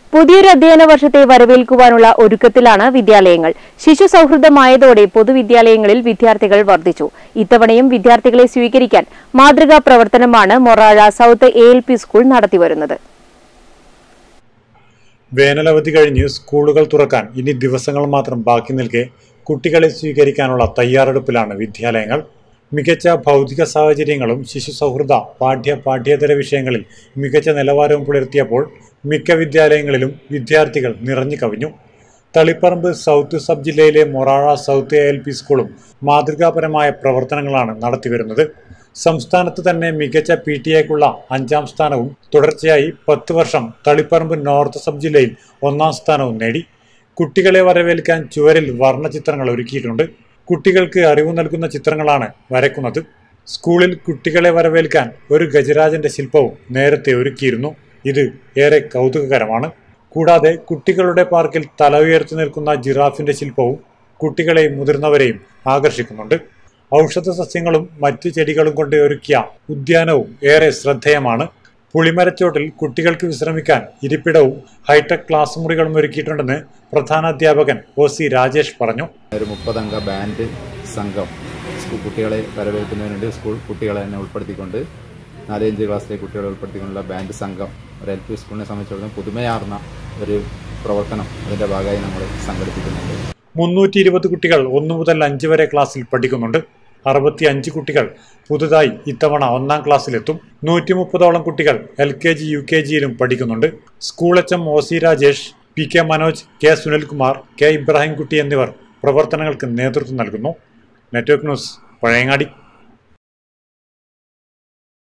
പുതിയൊരു അധ്യയന വർഷത്തെ വരവേൽക്കുവാനുള്ള ഒരുക്കത്തിലാണ് വിദ്യാലയങ്ങൾ. ശിശു സൗഹൃദമായതോടെ പൊതുവിദ്യാലയങ്ങളിൽ വിദ്യാർത്ഥികൾ വർദ്ധിച്ചു. ഇത്തവണയും വിദ്യാർത്ഥികളെ സ്വീകരിക്കാൻ മാതൃകാ പ്രവർത്തനമാണ് മൊറാഴ സൗത്ത് ALP സ്കൂൾ നടത്തിവരുന്നത്. വേനലവധി കഴിഞ്ഞ് സ്കൂളുകൾ തുറക്കാൻ ഇനി ദിവസങ്ങൾ മാത്രം ബാക്കി നിൽക്കെ കുട്ടികളെ സ്വീകരിക്കാനുള്ള തയ്യാറെടുപ്പിലാണ് വിദ്യാലയങ്ങൾ. മികച്ച ഭൗതിക സാഹചര്യങ്ങളും ശിശു സൗഹൃദ പാഠ്യേതര വിഷയങ്ങളിൽ മികച്ച നിലവാരവും പുലർത്തിയപ്പോൾ മിക്ക വിദ്യാലയങ്ങളിലും വിദ്യാർത്ഥികൾ നിറഞ്ഞു കവിഞ്ഞു. തളിപ്പറമ്പ് സൗത്ത് സബ് ജില്ലയിലെ മൊറാഴ സൗത്ത് ALP സ്കൂളും മാതൃകാപരമായ പ്രവർത്തനങ്ങളാണ് നടത്തിവരുന്നത്. സംസ്ഥാനത്ത് തന്നെ മികച്ച PTAക്കുള്ള 5ാം സ്ഥാനവും തുടർച്ചയായി 10 വർഷം തളിപ്പറമ്പ് നോർത്ത് സബ് ജില്ലയിൽ 1ാം സ്ഥാനവും നേടി. കുട്ടികളെ വരവേൽക്കാൻ ചുവരിൽ വർണ്ണചിത്രങ്ങൾ ഒരുക്കിയിട്ടുണ്ട്. കുട്ടികൾക്ക് അറിവ് നൽകുന്ന ചിത്രങ്ങളാണ് വരയ്ക്കുന്നത്. സ്കൂളിൽ കുട്ടികളെ വരവേൽക്കാൻ ഒരു ഗജരാജന്റെ ശില്പവും നേരത്തെ ഒരുക്കിയിരുന്നു. ഇത് ഏറെ കൗതുകകരമാണ്. കൂടാതെ കുട്ടികളുടെ പാർക്കിൽ തല ഉയർത്തി നിൽക്കുന്ന ജിറാഫിന്റെ ശില്പവും കുട്ടികളെയും മുതിർന്നവരെയും ആകർഷിക്കുന്നുണ്ട്. ഔഷധ സസ്യങ്ങളും മറ്റു ചെടികളും കൊണ്ട് ഒരുക്കിയ ഉദ്യാനവും ഏറെ ശ്രദ്ധേയമാണ്. പുളിമരച്ചോട്ടിൽ കുട്ടികൾക്ക് വിശ്രമിക്കാൻ ഇരിപ്പിടവും ഹൈടെക് ക്ലാസ് മുറികളും ഒരുക്കിയിട്ടുണ്ടെന്ന് പ്രധാനാധ്യാപകൻ OC രാജേഷ് പറഞ്ഞു. ഒരു 30 അംഗ ബാൻഡ് സംഘം കുട്ടികളെ വരവേൽക്കുന്നതിനുണ്ട്. സ്കൂൾ കുട്ടികളെ തന്നെ ഉൾപ്പെടുത്തിക്കൊണ്ട് 4-5 ക്ലാസ്സിലെ കുട്ടികളെ ഉൾപ്പെടുത്തിക്കൊണ്ടുള്ള ബാൻഡ് സംഘം ഒരു LP സ്കൂളിനെ സംബന്ധിച്ചിടത്തോളം പുതുമയാർന്ന ഒരു പ്രവർത്തനം അതിന്റെ ഭാഗമായി നമ്മൾ സംഘടിപ്പിക്കുന്നുണ്ട്. 320 കുട്ടികൾ 1 മുതൽ 5 വരെ ക്ലാസ്സിൽ പഠിക്കുന്നുണ്ട്. 65 കുട്ടികൾ പുതുതായി ഇത്തവണ 1ാം ക്ലാസ്സിലെത്തും. 130ഓളം കുട്ടികൾ LKG UKGയിലും പഠിക്കുന്നുണ്ട്. School HM OC Rajesh, PK Manoj, K Sunilkumar, K Ibrahimkutty എന്നിവർ പ്രവർത്തനങ്ങൾക്ക് നേതൃത്വം നൽകുന്നു. Network news, Pazhayangadi.